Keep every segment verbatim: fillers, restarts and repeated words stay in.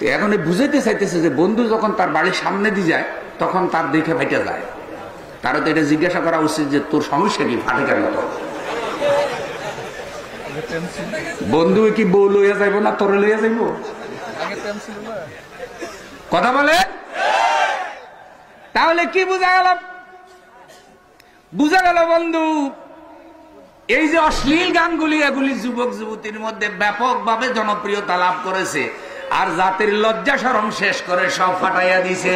এখন বুঝাইতে চাইতেছে যে বন্ধু যখন তার বাড়ির সামনে দিয়ে যায় তখন তার দেখে ফাইটা যায়, তারা তো এটা জিজ্ঞাসা করা উচিত যে তোর সমস্যা কি, ফাটে কেন? তো বন্ধু কি বউ লইয়া যাইব না তোরে লইয়া যাইব? কথা বলে। তাহলে কি বোঝা গেল? বোঝা গেল বন্ধু, এই যে অশ্লীল গানগুলি এগুলি যুবক যুবতীর মধ্যে ব্যাপকভাবে জনপ্রিয়তা লাভ করেছে, আর জাতির লজ্জা শরম শেষ করে সব ফাটাইয়া দিছে।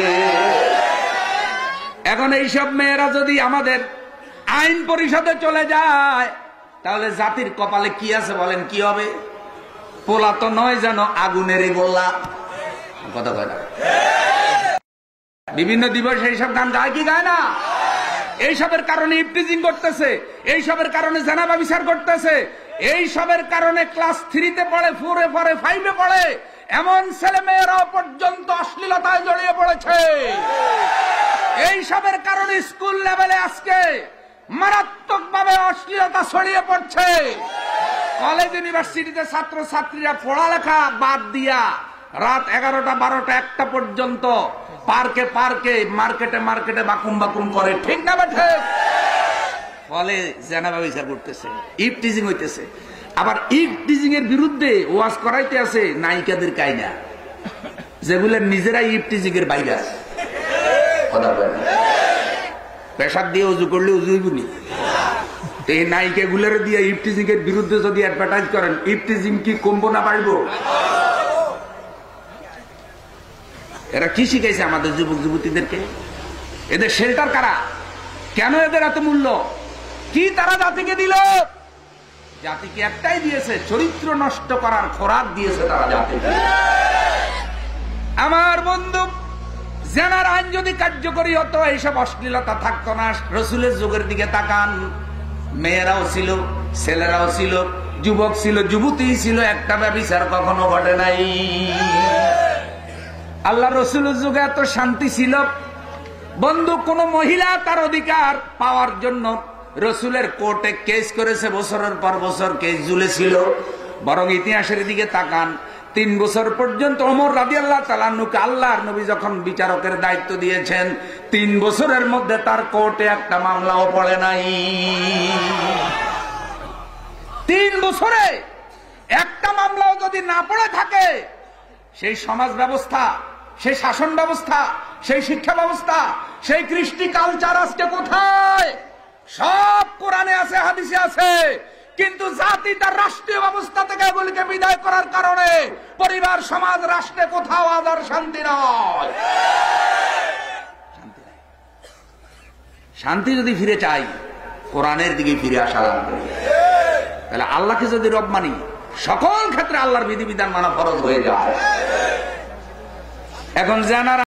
এখন এইসব মেয়েরা যদি আমাদের আইন পরিষদে চলে যায় তাহলে জাতির কপালে কি আছে বলেন? কি হবে? পোলা তো নয় যেন আগুনের গোলা। কথা কয় না? বিভিন্ন দিবসে এইসব গান গায় কি গায় না? এইসবের কারণে ইফটিজিং করতেছে, এইসবের কারণে জানাবা বিচার করতেছে, এইসবের কারণে ক্লাস থ্রিতে পড়ে, ফোরে পড়ে, ফাইভে পড়ে, এমন ছেলে মেয়েরাও পর্যন্ত অশ্লীলতায় জড়িয়ে পড়েছে। এইসবের কারণে স্কুল লেভেলে আজকে মারাত্মক ভাবে অশ্লীলতা ছড়িয়ে পড়ছে। কলেজ ইউনিভার্সিটিতে ছাত্র ছাত্রীরা পড়ালেখা বাদ দিয়া রাত এগারোটা বারোটা একটা পর্যন্ত পার্কে পার্কে মার্কেটে মার্কেটে বাকুম বাকুম করে, ঠিক না বেঠে? ফলে জানাবা বিচার করতেছে, ইফটিজিং হইতেছে। আবার ইফটিজিং এর বিরুদ্ধে ওয়াজ করাইতে আছে নায়িকাদের কায়না, যেগুলো নিজেরাই ইফটিজিং এর বাইরে আছে। কথা বলে পেশাব দিয়ে উজু করলে উজু হইবনি। এই নায়িকা গুলোর দিয়ে ইফটিজিং এর বিরুদ্ধে যদি অ্যাডভার্টাইজ করেন, ইফটিজিং কি কমবো না বাড়বো? এরা কি শিখাইছে আমাদের যুবক যুবতীদেরকে? এদের শেল্টার কারা? কেন এদের এত মূল্য? কি তারা জাতিকে দিল? জাতিকে একটাই দিয়েছে, চরিত্র নষ্ট করার খোরাক দিয়েছে তারা জাতিকে। আমার বন্ধু, জেনার আইন যদি কার্যকরী হতো এইসব অশ্লীলতা থাকতো না। রসুলের যুগের দিকে তাকান, মেয়েরাও ছিল, ছেলেরাও ছিল, যুবক ছিল, যুবতী ছিল, একটা ব্যভিচার কখনো ঘটে নাই। আল্লাহ রসুলের যুগে এত শান্তি ছিল বন্ধু, কোন মহিলা তার অধিকার পাওয়ার জন্য রসুলের কোর্টে কেস করেছে, বছরের পর বছর কেস ঝুলেছিল। বরং ইতিহাসের দিকে তাকান, তিন বছর পর্যন্ত ওমর রাদিয়াল্লাহু তাআলা আনহুকে আল্লাহর নবী যখন বিচারকের দায়িত্ব দিয়েছেন, তিন বছরের মধ্যে তার কোর্টে একটা মামলাও পড়ে নাই। তিন বছরে একটা মামলাও যদি না পড়ে থাকে, সেই সমাজ ব্যবস্থা, সেই শাসন ব্যবস্থা, সেই শিক্ষা ব্যবস্থা, সেই কৃষ্টি কালচার আজকে কোথায়? সব কোরআনে আছে, হাদিসে আছে, কিন্তু জাতি তার রাষ্ট্রীয় ব্যবস্থা থেকে এগুলিকে বিদায় করার কারণে পরিবার, সমাজ, রাষ্ট্রে কোথাও আজ আর শান্তি নয়। শান্তি নাই। শান্তি যদি ফিরে চাই, কোরআনের দিকে ফিরে আসা লাগবে। তাহলে আল্লাহকে যদি রব মানি, সকল ক্ষেত্রে আল্লাহর বিধিবিধান মানা ফরজ হয়ে যায়। এখন জানার